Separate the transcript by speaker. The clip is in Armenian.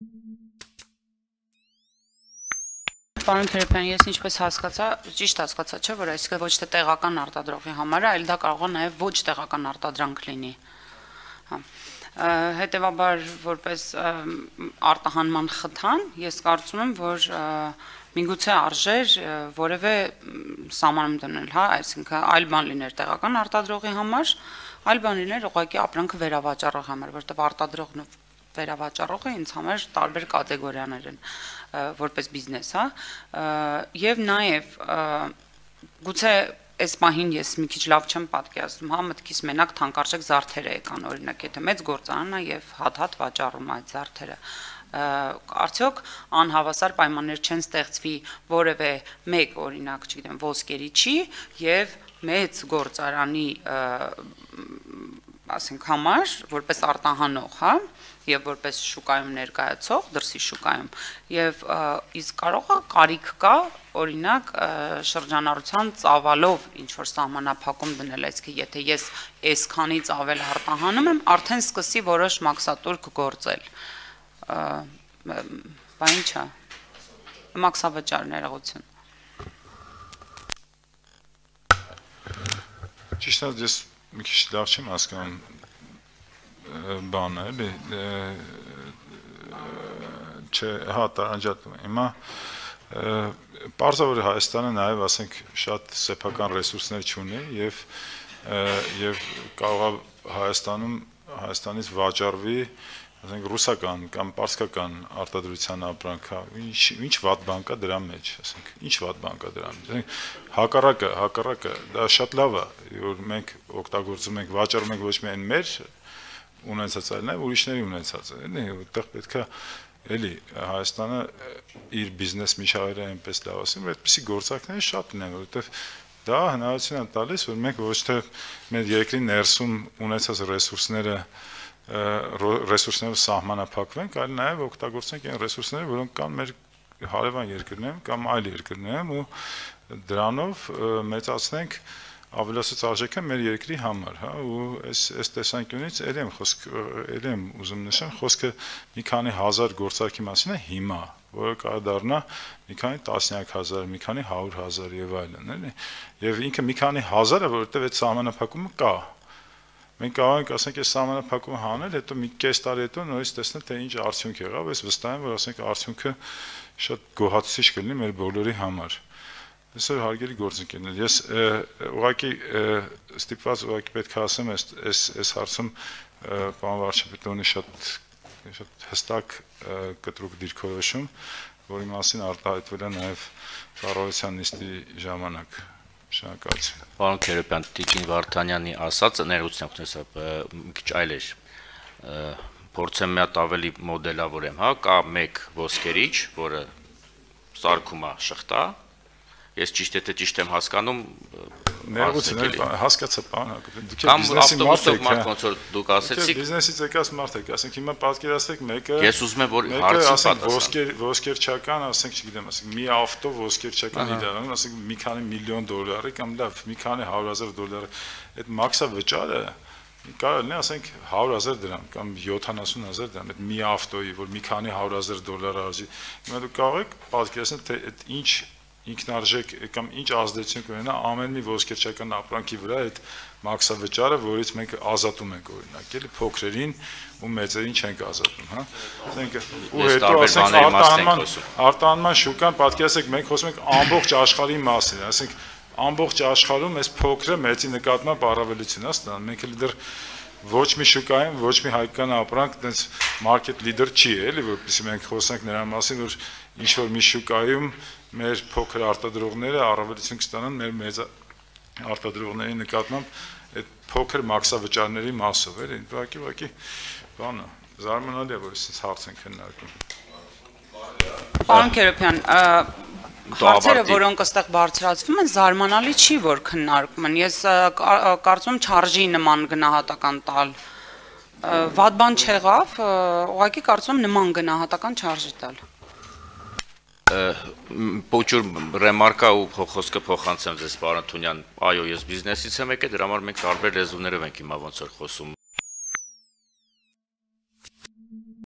Speaker 1: Պարոն Թերապյան, ես ինչպես հասկացա, ճիշտ հասկացա, չէ՞, որ այսինքն ոչ թե տեղական արտադրողի համար է, այլ դա կարող է նաև ոչ տեղական արտադրանք լինի։ Հա։ Հետևաբար, որպես արտահանման խթան, ես կարծում եմ, որ միգուցե արժեր որևէ սահմանում դնել, հա, այսինքն այլ բան լիներ տեղական արտադրողի համար, այլ բան լիներ ուղղակի ապրանքը վերավաճառողի համար, որտեղ արտադրողն ու վերավաճառողը ինձ համար տարբեր կատեգորիաներ են որպես բիզնես, հա, եւ նաեւ գուցե այս պահին ես մի քիչ լավ չեմ պատկերացնում, հա, մտքիս մենակ թանկարժեք զարդերը եկան, օրինակ, եթե մեծ գործարանն է եւ հատ-հատ վաճառում այդ զարդերը, արդյոք անհավասար պայմաններ չեն ստեղծվի որևէ մեկ, օրինակ, չգիտեմ, ոսկերիչի եւ մեծ գործարանի ասենք համար, որպես արտահանող, հա, եւ որպես շուկայում ներկայացող, դրսի շուկայում, եւ իսկ կարող է կարիք կա, օրինակ, շրջանառության ծավալով ինչ որ սահմանափակում դնել, այսինքն եթե ես այսքանից ավել արտահանում եմ, արդեն սկսի որոշ մաքսատուրք գործել։ Բա ինչա։ Մաքսավճար ներողություն։
Speaker 2: Ճիշտ է, ես մի քիչ լավ չեմ հասկանում բանը, էլի, չէ, հա, տարանջատում եմ, հիմա, պարզավոր Հայաստանը նաև, ասենք, շատ սեփական ռեսուրսներ չունի և կարող է Հայաստանից վաճառվի, ասենք, ռուսական կամ պարսկական արտադրության ապրանք, ինչ վատ բան կա դրա մեջ, ասենք, ինչ վատ բան կա դրա մեջ, հակառակը, դա շատ լավ է, որ մենք օգտագործում ենք, վաճառում ենք ոչ միայն մեր ունեցած այլ նաև ուրիշների ունեցած է, էլի, որտեղ պետք է, էլի, Հայաստանը իր բիզնես միջավայրը այնպես լավ ասում, որ այդպիսի գործարքները շատ լինեն, որովհետև դա հնարավորություն է տալիս, որ մենք ոչ թե մեր երկրի ներսում ունեցած ռեսուրսներով սահմանափակվենք, այլ նաև օգտագործենք այն ռեսուրսները, որոնք կան մեր հարևան երկրներում կամ այլ երկրներում ու դրանով մեծացնենք ավելացած արժեքը մեր երկրի համար, հա, ու այս տեսանկյունից ելի եմ ուզում նշեմ, խոսքը մի քանի հազար գործարքի մասին է հիմա, որը կարող դառնա մի քանի տասնյակ հազար, մի քանի 100,000 եւ այլն, էլի, եւ ինքը մի քանի հազարը, որովհետեւ այդ սահմանափակումը կա։ Մենք կարող ենք, ասենք, այս սահմանափակումը հանել, հետո մի կես տարի հետո նորից տեսնել, թե ինչ արդյունք եղավ, ես վստահ եմ, որ ասենք արդյունքը շատ գոհացուցիչ կլինի մեր բոլորի համար։ Այսօր հարգելի գործընկերներ, ես ուղղակի ստիպված ուղղակի պետք է ասեմ, այս հարցում պարոն վարչապետը շատ հստակ կտրուկ դիրքորոշում, որի մասին արտահայտվել է նաև կառավարության նիստի ժամանակ։ Շնորհակալություն։
Speaker 3: Պարոն Թերապյան, Տիկին Վարդանյանի ասածը ներողություն, մի քիչ այլ էր։ Փորձեմ մի հատ ավելի մոդելավորեմ, հա, կա մեկ ոսկերիչ, որը սարքում է շղթա։ Ես ճիշտ եմ հասկանում,
Speaker 2: ներողություն, հասկացա, պարոն, դուք
Speaker 3: ավտոբուսով մարդ ոնց որ դուք ասեցիք,
Speaker 2: բիզնեսից եկած մարդ եք, ասենք հիմա պատկերացրեք մեկը,
Speaker 3: ես ուզում եմ որ հարցի
Speaker 2: պատասխան, ոսկերչական, ասենք, չգիտեմ, ասենք մի ավտո ոսկերչական իրարանում, ասենք մի քանի միլիոն դոլարի կամ լավ, մի քանի 100,000 դոլարի, այդ մաքսավճարը կարող լինի, ասենք 100,000 դրամ կամ 70,000 դրամ, այդ մի ավտոյի, որ մի քանի 100,000 դոլար արժի, հիմա դուք կարող եք պատկերացնել, թե այդ ինչ ինքնարժեք կամ ինչ ազդեցություն կունենա ամեն մի ոսկերչական ապրանքի վրա այդ մաքսավճարը, որից մենք ազատում ենք օրինակ, էլի փոքրերին ու մեծերին չենք ազատում, հա։ Ասենք ու հետո ասենք արտահանման շուկան, պատկերացեք, մենք խոսում ենք ամբողջ աշխարհի մասին, ասենք ամբողջ աշխարհում այս փոքրը մեծի նկատմամբ առավելություն է ստանում, մենք էլ դեռ ոչ մի շուկայում, ոչ մի հայկական ապրանք այդպես մարքեթ լիդեր չի, էլի, որպեսզի մենք խոսենք նրա մասին, որ ինչ որ մի շուկայում մեր փոքր արտադրողները առավելություն կստանան մեր մեծ արտադրողների նկատմամբ այդ փոքր մաքսավճարների մասով, էլի, ուղղակի բանը զարմանալի է, որ այսպես հարց են քննարկում։
Speaker 1: Պարոն Թերապյան, հարցերը, որոնք այստեղ բարձրացվում են, զարմանալի չի, որ քննարկում են։ Ես կարծում եմ չարժի նման գնահատական տալ։ Վատ բան չեղավ, ուղղակի կարծում եմ նման գնահատական չարժի տալ։
Speaker 3: Փոքր ռեմարկա ու խոսքը փոխանցեմ ձեզ, պարոն Թունյան, այո, ես բիզնեսից եմ եկել, դրա համար մենք տարբեր լեզուներով ենք հիմա ոնց որ խոսում։